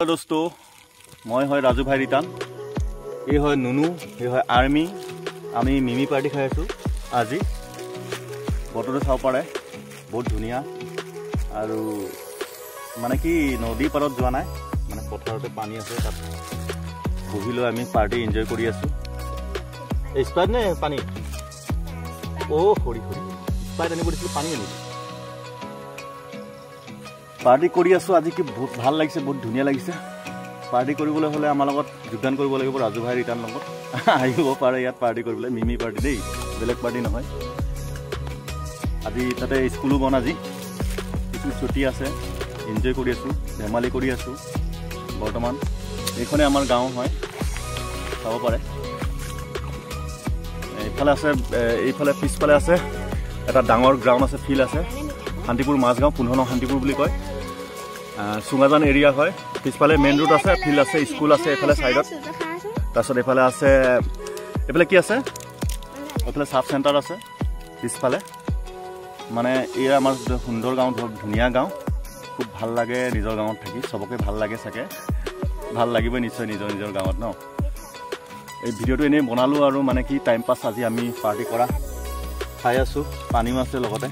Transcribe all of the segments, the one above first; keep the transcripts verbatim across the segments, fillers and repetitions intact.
दोस्तो मैं है राजू भाई रिटान ये है नुनु ये है आर्मी आमी मिमी पार्टी खाई आसो आज बटर चाव पारे बहुत धुनिया और माने कि नदी पारत जो ना माने पथरते पानी आछे तात बहि लो आमी पार्टी एन्जॉय करि आसो स्पाइट ने पानी ओ हरि हरि स्पाइट आनी पड़िছিল पानी आनी पार्टी करि आसो आज कि बहुत ভাল লাগিছে बहुत धुनिया লাগিছে पार्टी কৰিবলৈ হলে আমাৰ লগত যোগদান কৰিব লাগিব ৰাজু ভাই ৰিটান লগত আহিব পাৰে ইয়াত পাৰ্টি কৰিবলৈ মিমি পাৰ্টি দেই বেলেগ পাৰ্টি নহয় আজি তাতে স্কুলো বন আজি স্কুল ছুটি আছে এনজয় কৰি আছো ধেমালি কৰি আছো বৰ্তমান এইখনে আমাৰ গাঁও হয় চাব পাৰে এইফালে আছে এইফালে পিছফালে আছে এটা ডাঙৰ গ্ৰাউণ্ড আছে ফিল্ড আছে শান্তিপুৰ মাছগাঁও পোন্ধৰ নং শান্তিপুৰ বুলি কয় সুঙাজান এৰিয়া হয় পিছফালে মেইন ৰোড আছে ফিল্ড আছে স্কুল আছে এফালে সাইডত তাৰছত এফালে আছে এফালে কি আছে এফালে সাব সেন্টাৰ আছে পিছফালে মানে এই আমাৰ সুন্দৰ গাঁও ধুনিয়া গাঁও খুব ভাল লাগে নিজৰ গাঁৱত থাকি সবকে ভাল লাগে থাকে ভাল লাগিব নিশ্চয় নিজৰ নিজৰ গাঁৱত ন এই ভিডিওটো এনে বনালো আৰু মানে কি টাইম পাস আজি আমি পাৰ্টি কৰা খাই আছো পানীও আছে লগতে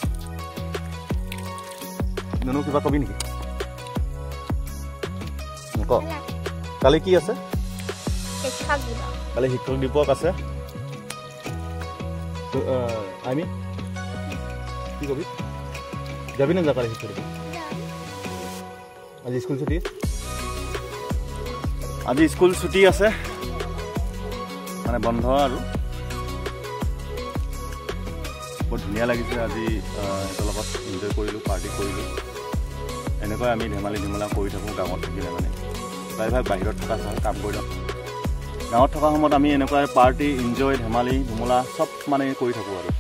নুনু কিবা কবি নেকি কালি কি আছে কালি শিক্ষক দিৱস আছে আমি কি কবি যাবি না যা কালি শিক্ষক দিৱস আজি স্কুল ছুটি আজি স্কুল ছুটি আছে মানে বন্ধ আৰু বহুত ধুনিয়া লাগিছে আজি এটো লগত এনজয় কৰিলো পাৰ্টি কৰিলো এনেকৈ আমি ধেমালি ধুমলা কৰি থাকো গাঁৱত থাকিলে মানে প্ৰায়ভাগ বাহিৰত থকা হয় কাম কৰি থাকো গাঁৱত থকা সময়ত আমি এনেকৈ পাৰ্টি এনজয় ধেমালি ধুমলা সব মানে কৰি থাকো আৰু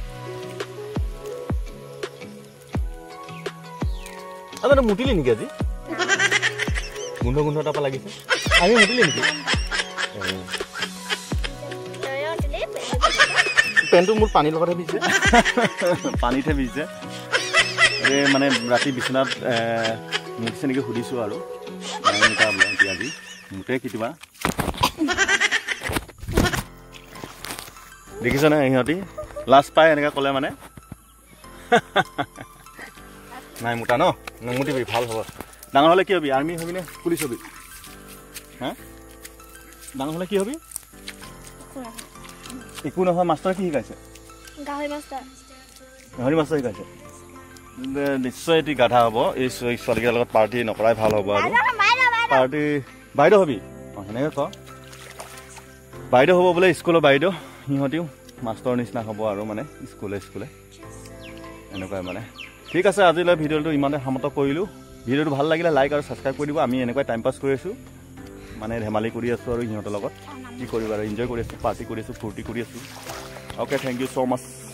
আদা মুটিলি নেকি আজি গুন্ধ গুন্ধ এটা লাগিছে আমি মুটিলি নেকি পেনটো মোৰ পানীৰ লগতে ভিজে পানীতে ভিজে এই মানে ৰাতি বিছনাত মুটিছে নেকি সুধিছো আৰু আজি মুটে কিবা দেখিছ না ইহঁতি লাজ পায় এনেকৈ ক'লে মানে নাই মুটা ন নমুটিবি ভাল হ'ব ডাঙৰ হ'লে কি হবি আৰ্মি হবি নে পুলিচ হবি হা ডাঙৰ হ'লে কি হবি একো নহয় মাষ্টাৰ কি শিকাইছে গাহৰি মাষ্টাৰ গাহৰি মাষ্টাৰ শিকাইছে নিশ্চয় এটি গাধা হ'ব এই ছোৱালীকেইটাৰ লগত পাৰ্টি নকৰাই ভাল হ'ব আৰু পাৰ্টি বাইদেউ হবি অঁ সেনেকৈ ক বাইদেউ হ'ব বোলে স্কুলৰ বাইদেউ সিহঁতিও মাষ্টৰ নিচিনা হ'ব আৰু মানে স্কুলে স্কুলে এনেকুৱাই মানে ঠিক আছে আজিলৈ ভিডিঅ'টো ইমানে সমাপ্ত কৰিলোঁ ভিডিঅ'টো ভাল লাগিলে লাইক আৰু ছাবস্ক্ৰাইব কৰি দিব আমি এনেকুৱাই টাইম পাছ কৰি আছোঁ মানে ধেমালি কৰি আছোঁ আৰু সিহঁতৰ লগত কি কৰিবা আৰু এনজয় কৰি আছোঁ পাৰ্টি কৰি আছোঁ ফূৰ্তি কৰি আছোঁ okay thank you so' much